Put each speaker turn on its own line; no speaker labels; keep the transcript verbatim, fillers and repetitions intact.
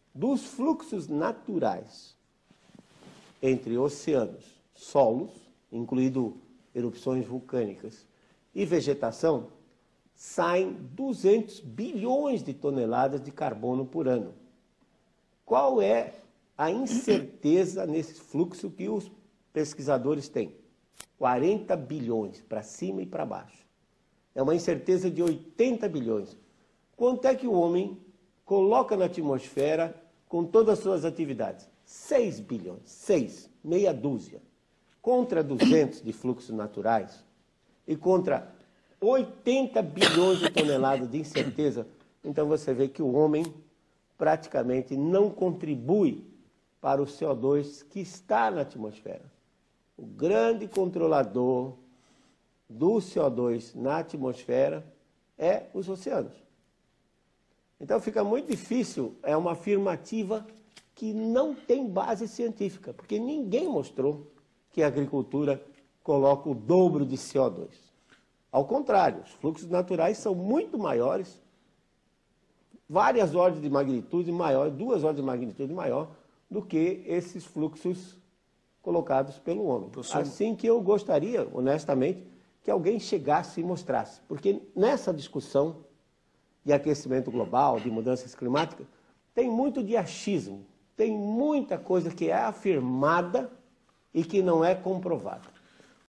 dos fluxos naturais entre oceanos, solos, incluindo erupções vulcânicas, e vegetação, saem duzentos bilhões de toneladas de carbono por ano. Qual é a incerteza nesse fluxo que os pesquisadores têm? quarenta bilhões, para cima e para baixo. É uma incerteza de oitenta bilhões. Quanto é que o homem coloca na atmosfera com todas as suas atividades? seis bilhões, seis, meia dúzia. Contra duzentos de fluxos naturais e contra oitenta bilhões de toneladas de incerteza, então você vê que o homem praticamente não contribui para o C O dois que está na atmosfera. O grande controlador do C O dois na atmosfera é os oceanos. Então fica muito difícil, é uma afirmativa que não tem base científica, porque ninguém mostrou que a agricultura coloca o dobro de C O dois. Ao contrário, os fluxos naturais são muito maiores, várias ordens de magnitude maior, duas ordens de magnitude maior do que esses fluxos colocados pelo homem. Professor... Assim que eu gostaria, honestamente, que alguém chegasse e mostrasse, porque nessa discussão de aquecimento global, de mudanças climáticas, tem muito de achismo, tem muita coisa que é afirmada e que não é comprovada.